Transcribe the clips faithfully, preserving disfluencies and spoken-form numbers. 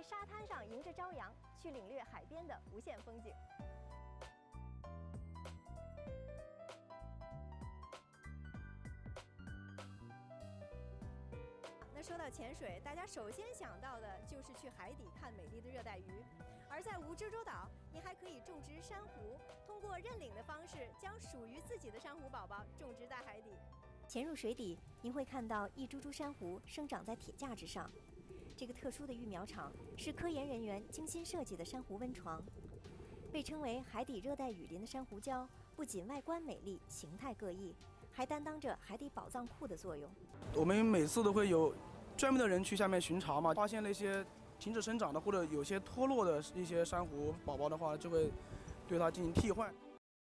沙滩上迎着朝阳，去领略海边的无限风景。那说到潜水，大家首先想到的就是去海底看美丽的热带鱼。而在蜈支洲岛，你还可以种植珊瑚，通过认领的方式，将属于自己的珊瑚宝宝种植在海底。潜入水底，您会看到一株株珊瑚生长在铁架之上。这个特殊的育苗场是科研人员精心设计的珊瑚温床。被称为海底热带雨林的珊瑚礁，不仅外观美丽、形态各异，还担当着海底宝藏库的作用。 我们每次都会有专门的人去下面巡查嘛，发现那些停止生长的或者有些脱落的一些珊瑚宝宝的话，就会对它进行替换。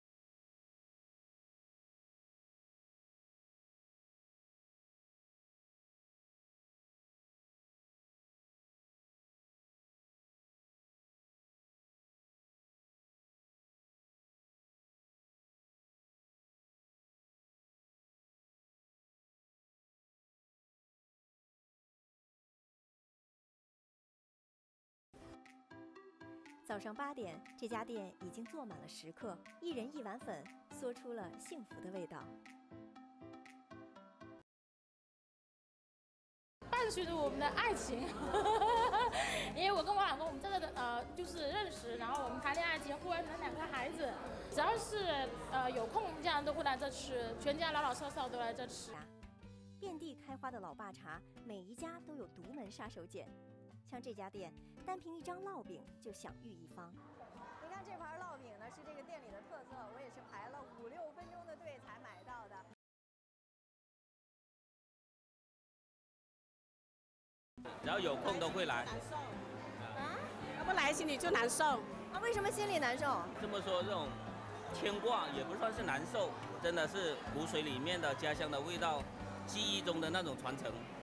早上八点，这家店已经坐满了食客，一人一碗粉，说出了幸福的味道。 伴随着我们的爱情，因为我跟我老公，我们这个的呃就是认识，然后我们谈恋爱、结婚，生两个孩子，只要是呃有空，家人都会来这吃，全家老老少少都来这吃。 遍地开花的老爸茶，每一家都有独门杀手锏。像这家店，单凭一张烙饼就享誉一方。你看这盘烙饼呢，是这个店里的特色，我也是排了五六分钟的队才买到的。 只要有空都会来。 难受啊！要不来心里就难受。 啊，为什么心里难受？ 这么说，这种牵挂也不算是难受，真的是湖水里面的家乡的味道，记忆中的那种传承。